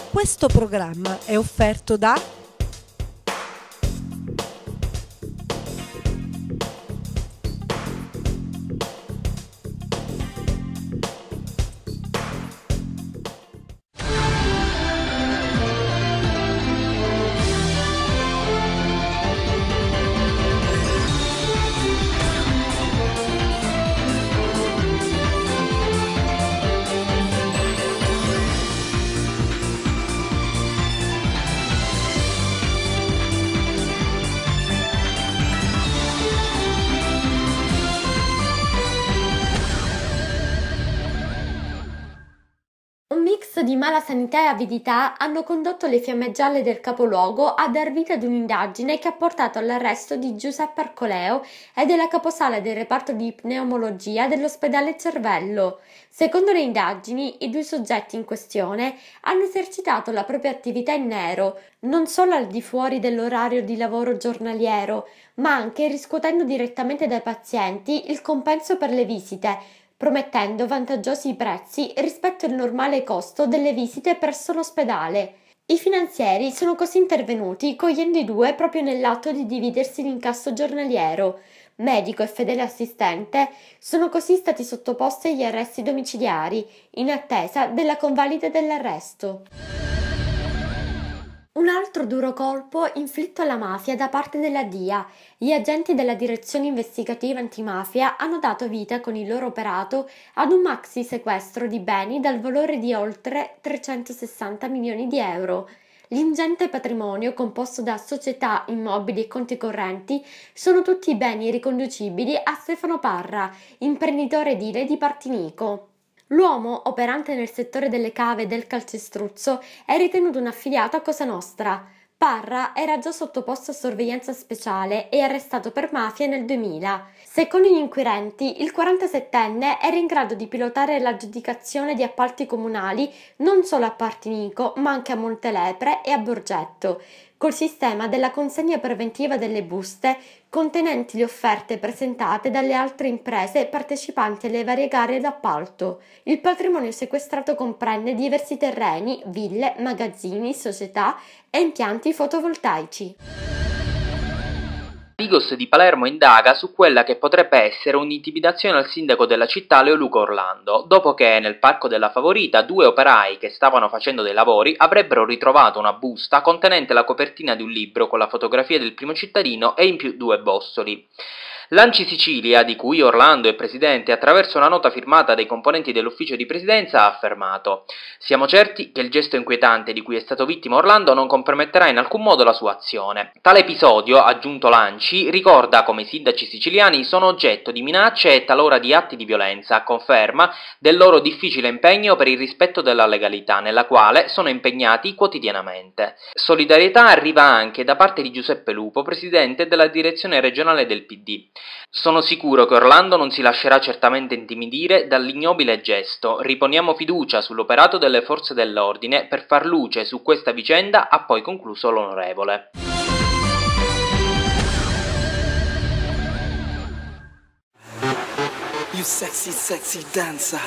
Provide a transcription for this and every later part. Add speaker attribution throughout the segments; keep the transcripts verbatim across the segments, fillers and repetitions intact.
Speaker 1: Questo programma è offerto da
Speaker 2: di mala sanità e avidità hanno condotto le Fiamme Gialle del capoluogo a dar vita ad un'indagine che ha portato all'arresto di Giuseppe Arcoleo e della caposala del reparto di pneumologia dell'ospedale Cervello. Secondo le indagini, i due soggetti in questione hanno esercitato la propria attività in nero, non solo al di fuori dell'orario di lavoro giornaliero, ma anche riscuotendo direttamente dai pazienti il compenso per le visite, promettendo vantaggiosi prezzi rispetto al normale costo delle visite presso l'ospedale. I finanzieri sono così intervenuti cogliendo i due proprio nell'atto di dividersi l'incasso giornaliero. Medico e fedele assistente sono così stati sottoposti agli arresti domiciliari, in attesa della convalida dell'arresto. Un altro duro colpo inflitto alla mafia da parte della D I A. Gli agenti della Direzione Investigativa Antimafia hanno dato vita con il loro operato ad un maxi sequestro di beni dal valore di oltre trecentosessanta milioni di euro. L'ingente patrimonio, composto da società, immobili e conti correnti, sono tutti beni riconducibili a Stefano Parra, imprenditore edile di Partinico. L'uomo, operante nel settore delle cave e del calcestruzzo, è ritenuto un affiliato a Cosa Nostra. Parra era già sottoposto a sorveglianza speciale e arrestato per mafia nel duemila. Secondo gli inquirenti, il quarantasettenne era in grado di pilotare l'aggiudicazione di appalti comunali non solo a Partinico, ma anche a Montelepre e a Borgetto, col sistema della consegna preventiva delle buste contenenti le offerte presentate dalle altre imprese partecipanti alle varie gare d'appalto. Il patrimonio sequestrato comprende diversi terreni, ville, magazzini, società e impianti fotovoltaici.
Speaker 3: Digos di Palermo indaga su quella che potrebbe essere un'intimidazione al sindaco della città Leo Luca Orlando, dopo che nel Parco della Favorita due operai che stavano facendo dei lavori avrebbero ritrovato una busta contenente la copertina di un libro con la fotografia del primo cittadino e in più due bossoli. L'Anci Sicilia, di cui Orlando è presidente, attraverso una nota firmata dai componenti dell'ufficio di presidenza ha affermato: «Siamo certi che il gesto inquietante di cui è stato vittima Orlando non comprometterà in alcun modo la sua azione. Tale episodio», ha aggiunto l'Anci, «ricorda come i sindaci siciliani sono oggetto di minacce e talora di atti di violenza, a conferma del loro difficile impegno per il rispetto della legalità, nella quale sono impegnati quotidianamente». Solidarietà arriva anche da parte di Giuseppe Lupo, presidente della direzione regionale del P D. «Sono sicuro che Orlando non si lascerà certamente intimidire dall'ignobile gesto. Riponiamo fiducia sull'operato delle forze dell'ordine per far luce su questa vicenda», ha poi concluso l'onorevole.
Speaker 4: You sexy, sexy dancer.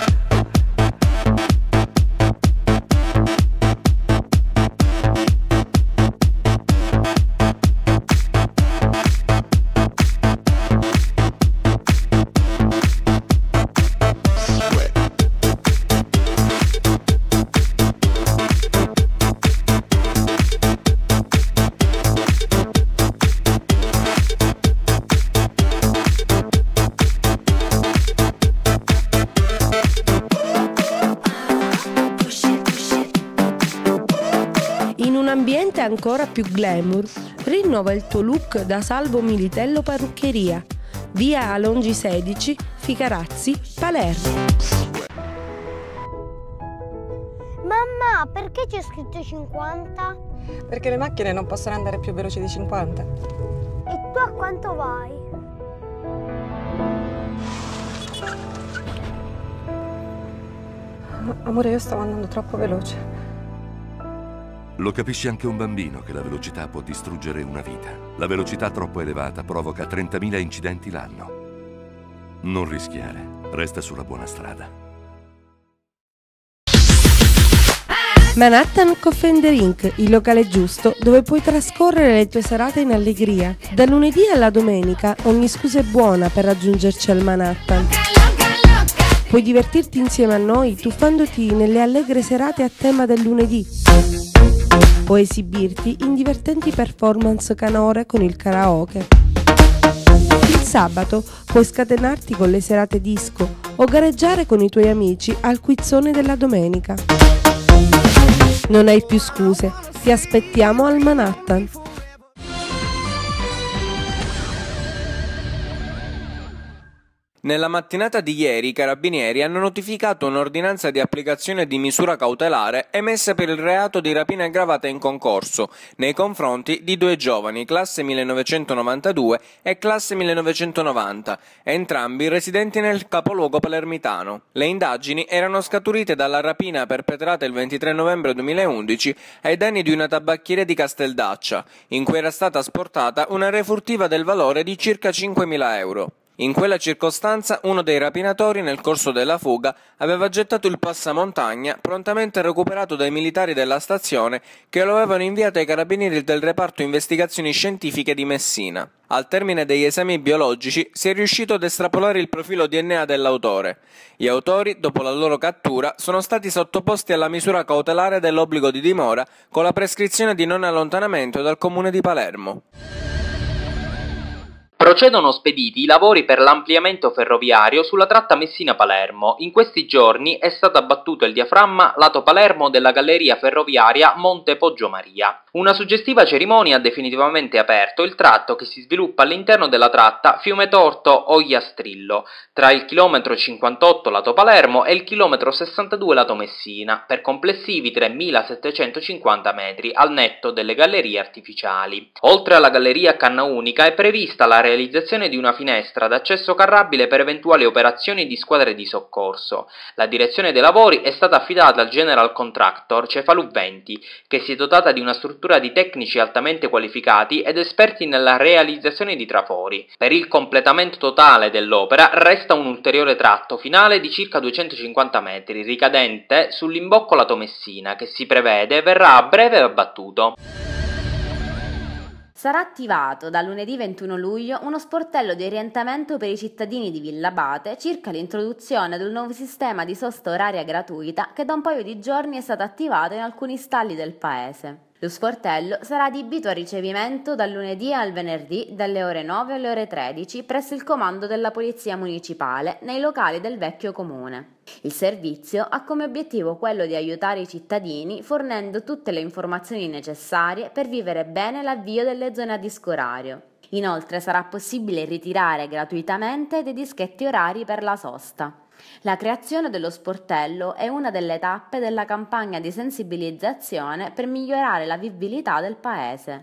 Speaker 1: Ambiente ancora più glamour, rinnova il tuo look da Salvo Militello Parruccheria, via Alongi sedici, Ficarazzi, Palermo.
Speaker 5: Mamma, perché c'è scritto cinquanta?
Speaker 6: Perché le macchine non possono andare più veloci di cinquanta.
Speaker 5: E tu a quanto vai?
Speaker 6: Amore, io stavo andando troppo veloce.
Speaker 7: Lo capisce anche un bambino che la velocità può distruggere una vita. La velocità troppo elevata provoca trentamila incidenti l'anno. Non rischiare, resta sulla buona strada.
Speaker 1: Manhattan Coffee and Drink, il locale giusto dove puoi trascorrere le tue serate in allegria. Da lunedì alla domenica ogni scusa è buona per raggiungerci al Manhattan. Puoi divertirti insieme a noi tuffandoti nelle allegre serate a tema del lunedì o esibirti in divertenti performance canore con il karaoke. Il sabato puoi scatenarti con le serate disco o gareggiare con i tuoi amici al quizzone della domenica. Non hai più scuse, ti aspettiamo al Manhattan.
Speaker 8: Nella mattinata di ieri i carabinieri hanno notificato un'ordinanza di applicazione di misura cautelare emessa per il reato di rapina aggravata in concorso nei confronti di due giovani, classe millenovecentonovantadue e classe millenovecentonovanta, entrambi residenti nel capoluogo palermitano. Le indagini erano scaturite dalla rapina perpetrata il ventitré novembre duemilaundici ai danni di una tabacchieria di Casteldaccia, in cui era stata asportata una refurtiva del valore di circa cinquemila euro. In quella circostanza uno dei rapinatori nel corso della fuga aveva gettato il passamontagna, prontamente recuperato dai militari della stazione che lo avevano inviato ai carabinieri del reparto investigazioni scientifiche di Messina. Al termine degli esami biologici si è riuscito ad estrapolare il profilo D N A dell'autore. Gli autori, dopo la loro cattura, sono stati sottoposti alla misura cautelare dell'obbligo di dimora con la prescrizione di non allontanamento dal comune di Palermo.
Speaker 3: Procedono spediti i lavori per l'ampliamento ferroviario sulla tratta Messina-Palermo. In questi giorni è stato abbattuto il diaframma lato Palermo della galleria ferroviaria Monte Poggio Maria. Una suggestiva cerimonia ha definitivamente aperto il tratto che si sviluppa all'interno della tratta Fiumetorto-Ogliastrillo, tra il chilometro cinquantotto lato Palermo e il chilometro sessantadue lato Messina, per complessivi tremilasettecentocinquanta metri al netto delle gallerie artificiali. Oltre alla galleria a canna unica è prevista la realizzazione di una finestra d'accesso carrabile per eventuali operazioni di squadre di soccorso. La direzione dei lavori è stata affidata al general contractor Cefaluventi, che si è dotata di una struttura di tecnici altamente qualificati ed esperti nella realizzazione di trafori. Per il completamento totale dell'opera resta un ulteriore tratto finale di circa duecentocinquanta metri, ricadente sull'imbocco lato Messina, che si prevede verrà a breve abbattuto.
Speaker 9: Sarà attivato da lunedì ventuno luglio uno sportello di orientamento per i cittadini di Villabate circa l'introduzione del nuovo sistema di sosta oraria gratuita che da un paio di giorni è stato attivato in alcuni stalli del paese. Lo sportello sarà adibito a ricevimento dal lunedì al venerdì dalle ore nove alle ore tredici presso il comando della Polizia Municipale nei locali del vecchio comune. Il servizio ha come obiettivo quello di aiutare i cittadini fornendo tutte le informazioni necessarie per vivere bene l'avvio delle zone a disco orario. Inoltre sarà possibile ritirare gratuitamente dei dischetti orari per la sosta. La creazione dello sportello è una delle tappe della campagna di sensibilizzazione per migliorare la vivibilità del paese.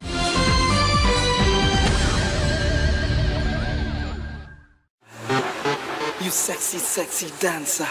Speaker 4: You sexy, sexy dancer.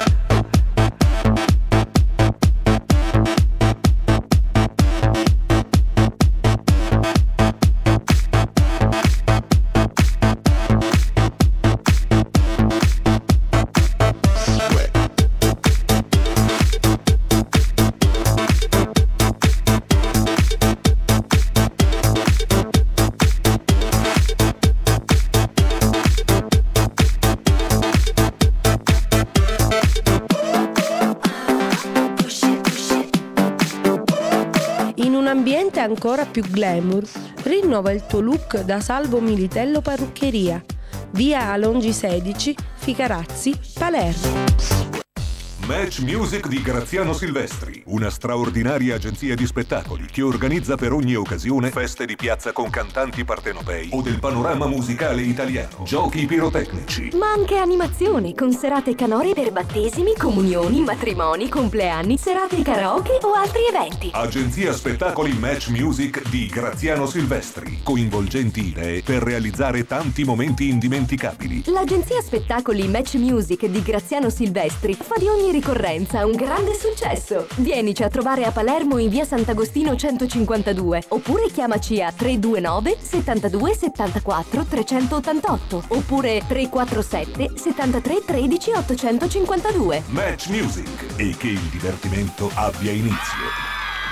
Speaker 1: Ambiente ancora più glamour, rinnova il tuo look da Salvo Militello Parruccheria, via Alongi sedici, Ficarazzi, Palermo.
Speaker 10: Match Music di Graziano Silvestri, una straordinaria agenzia di spettacoli che organizza per ogni occasione feste di piazza con cantanti partenopei o del panorama musicale italiano, giochi pirotecnici.
Speaker 11: Ma anche animazioni con serate canore per battesimi, comunioni, matrimoni, compleanni, serate karaoke o altri eventi.
Speaker 10: Agenzia spettacoli Match Music di Graziano Silvestri, coinvolgenti idee per realizzare tanti momenti indimenticabili.
Speaker 11: L'agenzia spettacoli Match Music di Graziano Silvestri fa di ogni ricorrenza, un grande successo. Vienici a trovare a Palermo in via Sant'Agostino centocinquantadue oppure chiamaci a tre due nove settantadue settantaquattro trecentottantotto oppure tre quattro sette settantatré tredici ottocentocinquantadue.
Speaker 10: Match Music, e che il divertimento abbia inizio.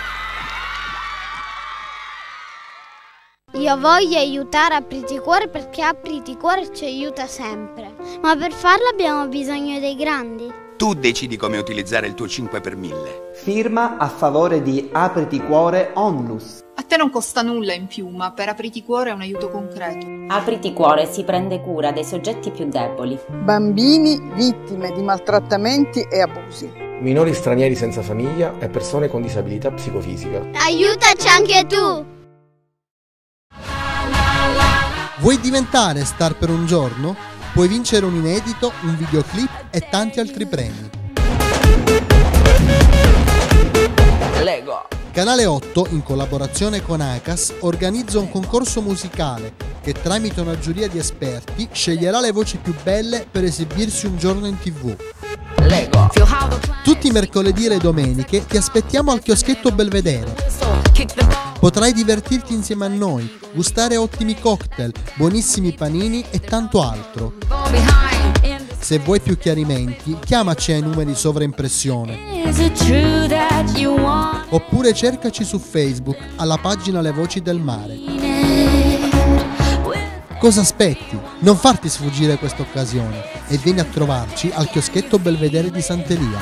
Speaker 5: Io voglio aiutare Apriti Cuore perché Apriti Cuore ci aiuta sempre. Ma per farlo abbiamo bisogno dei grandi.
Speaker 12: Tu decidi come utilizzare il tuo cinque per mille.
Speaker 13: Firma a favore di Apriti Cuore Onlus.
Speaker 14: A te non costa nulla in più, ma per Apriti Cuore è un aiuto concreto.
Speaker 9: Apriti Cuore si prende cura dei soggetti più deboli.
Speaker 15: Bambini vittime di maltrattamenti e abusi.
Speaker 16: Minori stranieri senza famiglia e persone con disabilità psicofisica.
Speaker 5: Aiutaci anche tu!
Speaker 17: Vuoi diventare star per un giorno? Puoi vincere un inedito, un videoclip e tanti altri premi.
Speaker 18: Lego.
Speaker 17: Canale otto, in collaborazione con Acas, organizza un concorso musicale che tramite una giuria di esperti sceglierà le voci più belle per esibirsi un giorno in tivù.
Speaker 18: Lego.
Speaker 17: Tutti i mercoledì e le domeniche ti aspettiamo al chioschetto Belvedere. Potrai divertirti insieme a noi, gustare ottimi cocktail, buonissimi panini e tanto altro. Se vuoi più chiarimenti, chiamaci ai numeri sovraimpressione. Oppure cercaci su Facebook alla pagina Le Voci del Mare. Cosa aspetti? Non farti sfuggire questa occasione e vieni a trovarci al chioschetto Belvedere di Sant'Elia.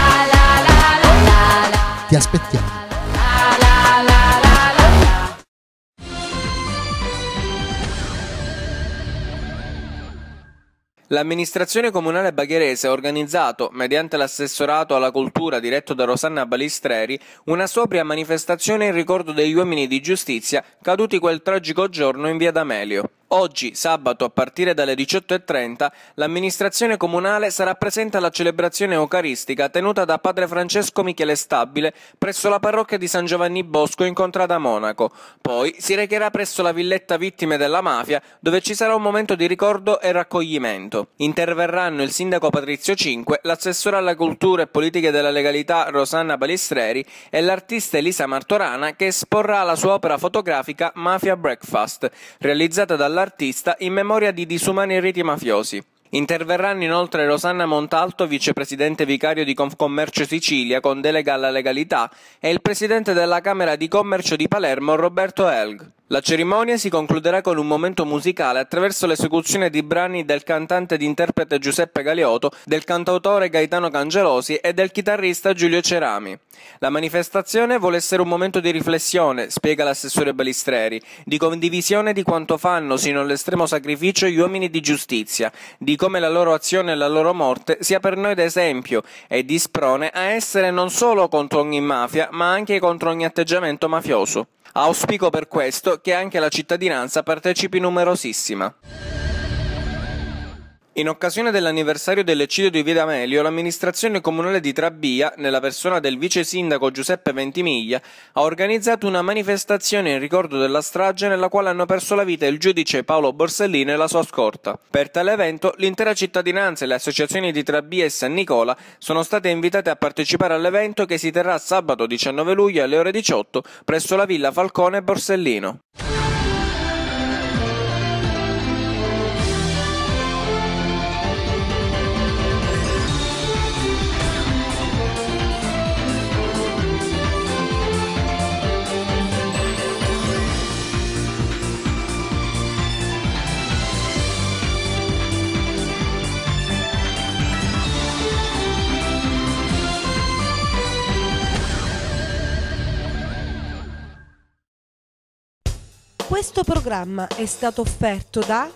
Speaker 17: Ti aspettiamo.
Speaker 8: L'amministrazione comunale bagherese ha organizzato, mediante l'assessorato alla cultura diretto da Rosanna Balistreri, una sobria manifestazione in ricordo degli uomini di giustizia caduti quel tragico giorno in via D'Amelio. Oggi, sabato, a partire dalle diciotto e trenta, l'amministrazione comunale sarà presente alla celebrazione eucaristica tenuta da padre Francesco Michele Stabile presso la parrocchia di San Giovanni Bosco in Contrada Monaco. Poi si recherà presso la villetta Vittime della Mafia, dove ci sarà un momento di ricordo e raccoglimento. Interverranno il sindaco Patrizio Cinque, l'assessore alla cultura e politiche della legalità Rosanna Balistreri e l'artista Elisa Martorana, che esporrà la sua opera fotografica Mafia Breakfast, realizzata dall'artista in memoria di disumani riti mafiosi. Interverranno inoltre Rosanna Montalto, vicepresidente vicario di Confcommercio Sicilia con delega alla legalità, e il presidente della Camera di Commercio di Palermo Roberto Elg. La cerimonia si concluderà con un momento musicale attraverso l'esecuzione di brani del cantante ed interprete Giuseppe Galeoto, del cantautore Gaetano Cangelosi e del chitarrista Giulio Cerami. La manifestazione vuole essere un momento di riflessione, spiega l'assessore Balistreri, di condivisione di quanto fanno sino all'estremo sacrificio gli uomini di giustizia, di come la loro azione e la loro morte sia per noi d'esempio e di sprone a essere non solo contro ogni mafia, ma anche contro ogni atteggiamento mafioso. Auspico per questo che anche la cittadinanza partecipi numerosissima. In occasione dell'anniversario dell'eccidio di via D'Amelio, l'amministrazione comunale di Trabia, nella persona del vice sindaco Giuseppe Ventimiglia, ha organizzato una manifestazione in ricordo della strage nella quale hanno perso la vita il giudice Paolo Borsellino e la sua scorta. Per tale evento, l'intera cittadinanza e le associazioni di Trabia e San Nicola sono state invitate a partecipare all'evento che si terrà sabato diciannove luglio alle ore diciotto presso la Villa Falcone Borsellino.
Speaker 1: Questo programma è stato offerto da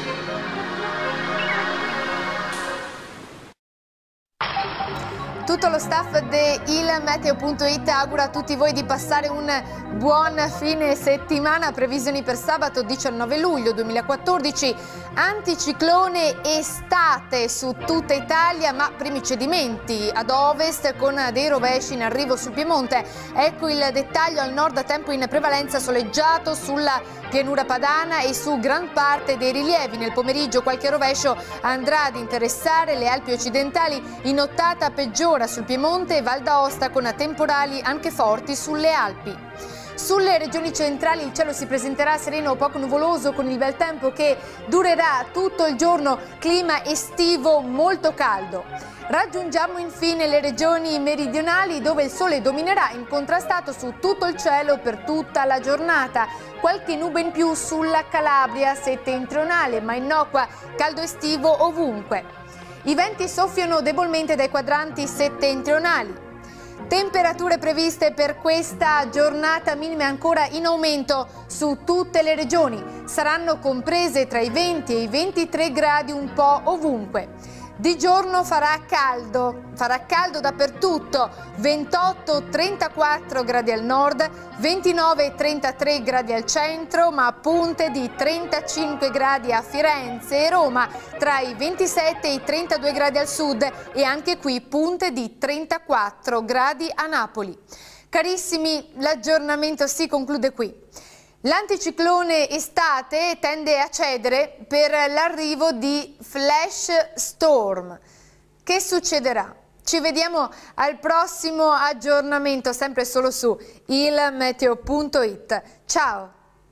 Speaker 19: Tutto lo staff di il meteo punto it augura a tutti voi di passare un buon fine settimana. Previsioni per sabato diciannove luglio duemilaquattordici, anticiclone estate su tutta Italia, ma primi cedimenti ad ovest con dei rovesci in arrivo sul Piemonte. Ecco il dettaglio: al nord tempo in prevalenza soleggiato sulla pianura padana e su gran parte dei rilievi. Nel pomeriggio qualche rovescio andrà ad interessare le Alpi occidentali, in nottata peggiora sul Piemonte e Val d'Aosta con temporali anche forti sulle Alpi. Sulle regioni centrali il cielo si presenterà sereno o poco nuvoloso con il bel tempo che durerà tutto il giorno, clima estivo molto caldo. Raggiungiamo infine le regioni meridionali dove il sole dominerà incontrastato su tutto il cielo per tutta la giornata. Qualche nube in più sulla Calabria settentrionale, ma innocua, caldo estivo ovunque. I venti soffiano debolmente dai quadranti settentrionali. Temperature previste per questa giornata, minime ancora in aumento su tutte le regioni. Saranno comprese tra i venti e i ventitré gradi un po' ovunque. Di giorno farà caldo, farà caldo dappertutto, ventotto trentaquattro gradi al nord, ventinove trentatré gradi al centro, ma punte di trentacinque gradi a Firenze e Roma, tra i ventisette e i trentadue gradi al sud e anche qui punte di trentaquattro gradi a Napoli. Carissimi, l'aggiornamento si conclude qui. L'anticiclone estate tende a cedere per l'arrivo di flash storm. Che succederà? Ci vediamo al prossimo aggiornamento, sempre solo su il meteo punto it. Ciao!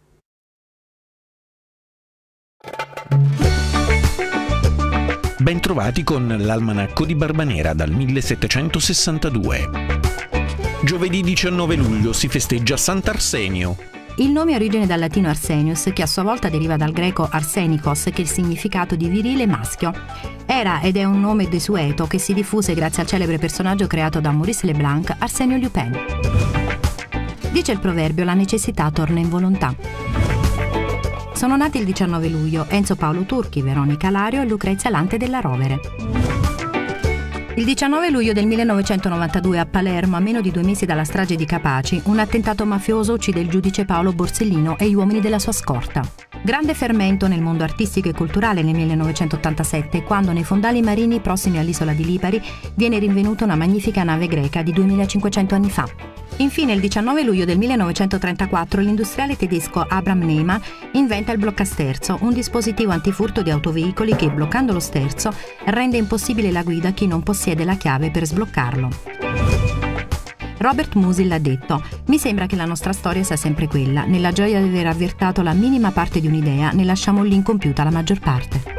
Speaker 20: Bentrovati con l'Almanacco di Barbanera dal millesettecentosessantadue. Giovedì diciannove luglio si festeggia Sant'Arsenio.
Speaker 21: Il nome ha origine dal latino Arsenius, che a sua volta deriva dal greco arsenikos, che è il significato di virile maschio. Era ed è un nome desueto che si diffuse grazie al celebre personaggio creato da Maurice Leblanc, Arsenio Lupin. Dice il proverbio: la necessità torna in volontà. Sono nati il diciannove luglio Enzo Paolo Turchi, Veronica Lario e Lucrezia Lante della Rovere. Il diciannove luglio del millenovecentonovantadue a Palermo, a meno di due mesi dalla strage di Capaci, un attentato mafioso uccide il giudice Paolo Borsellino e gli uomini della sua scorta. Grande fermento nel mondo artistico e culturale nel millenovecentottantasette, quando nei fondali marini prossimi all'isola di Lipari viene rinvenuta una magnifica nave greca di duemilacinquecento anni fa. Infine, il diciannove luglio del millenovecentotrentaquattro, l'industriale tedesco Abraham Neyman inventa il bloccasterzo, un dispositivo antifurto di autoveicoli che, bloccando lo sterzo, rende impossibile la guida a chi non possiede la chiave per sbloccarlo. Robert Musil ha detto: «Mi sembra che la nostra storia sia sempre quella. Nella gioia di aver avvertato la minima parte di un'idea, ne lasciamo lì incompiuta la maggior parte».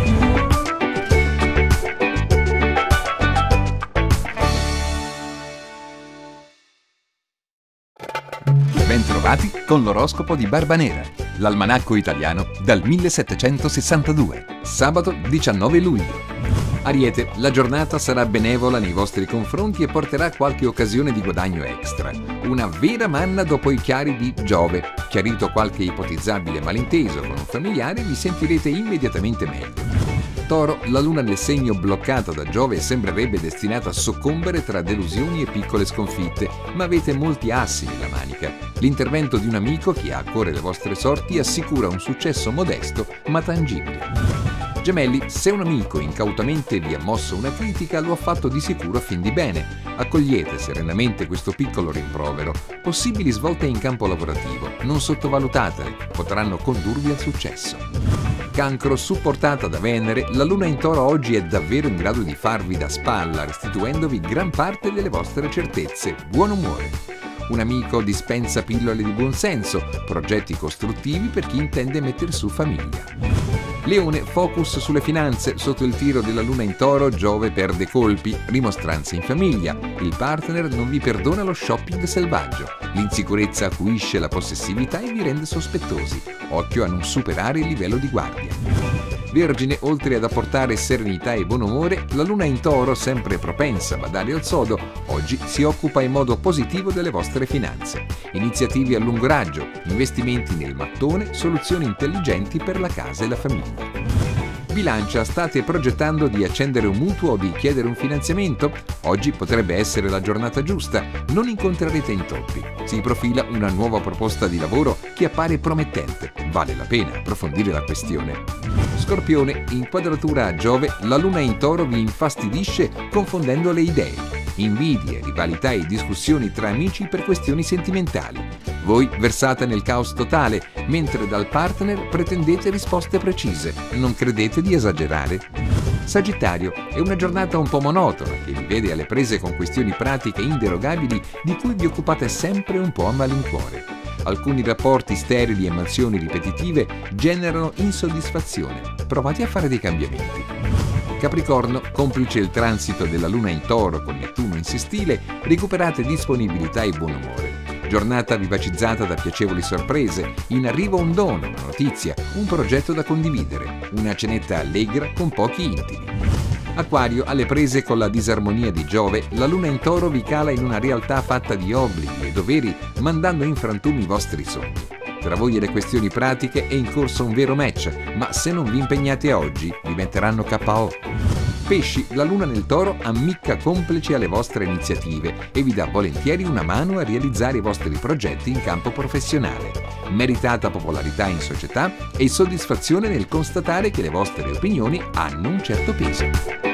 Speaker 22: Bentrovati con l'oroscopo di Barbanera, l'almanacco italiano dal millesettecentosessantadue, sabato diciannove luglio. Ariete, la giornata sarà benevola nei vostri confronti e porterà qualche occasione di guadagno extra. Una vera manna dopo i chiari di Giove. Chiarito qualche ipotizzabile malinteso con un familiare, vi sentirete immediatamente meglio. Toro, la luna nel segno bloccata da Giove sembrerebbe destinata a soccombere tra delusioni e piccole sconfitte, ma avete molti assi nella manica. L'intervento di un amico che ha a cuore le vostre sorti assicura un successo modesto ma tangibile. Gemelli, se un amico incautamente vi ha mosso una critica, lo ha fatto di sicuro a fin di bene. Accogliete serenamente questo piccolo rimprovero. Possibili svolte in campo lavorativo, non sottovalutatele, potranno condurvi al successo. Cancro, supportata da Venere, la luna in Toro oggi è davvero in grado di farvi da spalla, restituendovi gran parte delle vostre certezze. Buon umore. Un amico dispensa pillole di buonsenso, progetti costruttivi per chi intende mettere su famiglia. Leone, focus sulle finanze. Sotto il tiro della luna in Toro, Giove perde colpi, rimostranze in famiglia. Il partner non vi perdona lo shopping selvaggio. L'insicurezza acuisce la possessività e vi rende sospettosi. Occhio a non superare il livello di guardia. Vergine, oltre ad apportare serenità e buon umore, la luna in Toro, sempre propensa a badare al sodo, oggi si occupa in modo positivo delle vostre finanze. Iniziative a lungo raggio, investimenti nel mattone, soluzioni intelligenti per la casa e la famiglia. Bilancia, state progettando di accendere un mutuo o di chiedere un finanziamento? Oggi potrebbe essere la giornata giusta, non incontrerete intoppi. Si profila una nuova proposta di lavoro che appare promettente, vale la pena approfondire la questione. Scorpione, in quadratura a Giove, la luna in Toro vi infastidisce confondendo le idee. Invidie, rivalità e discussioni tra amici per questioni sentimentali. Voi versate nel caos totale, mentre dal partner pretendete risposte precise. Non credete di esagerare? Sagittario, è una giornata un po' monotona che vi vede alle prese con questioni pratiche inderogabili di cui vi occupate sempre un po' a malincuore. Alcuni rapporti sterili e mansioni ripetitive generano insoddisfazione. Provate a fare dei cambiamenti. Capricorno, complice il transito della Luna in Toro con Nettuno in sestile, recuperate disponibilità e buon umore. Giornata vivacizzata da piacevoli sorprese, in arrivo un dono, una notizia, un progetto da condividere, una cenetta allegra con pochi intimi. Acquario, alle prese con la disarmonia di Giove, la Luna in Toro vi cala in una realtà fatta di obblighi e doveri, mandando in frantumi i vostri sogni. Tra voi e le questioni pratiche è in corso un vero match, ma se non vi impegnate oggi, vi metteranno K O. Pesci, la Luna nel Toro ammicca complice alle vostre iniziative e vi dà volentieri una mano a realizzare i vostri progetti in campo professionale. Meritata popolarità in società e soddisfazione nel constatare che le vostre opinioni hanno un certo peso.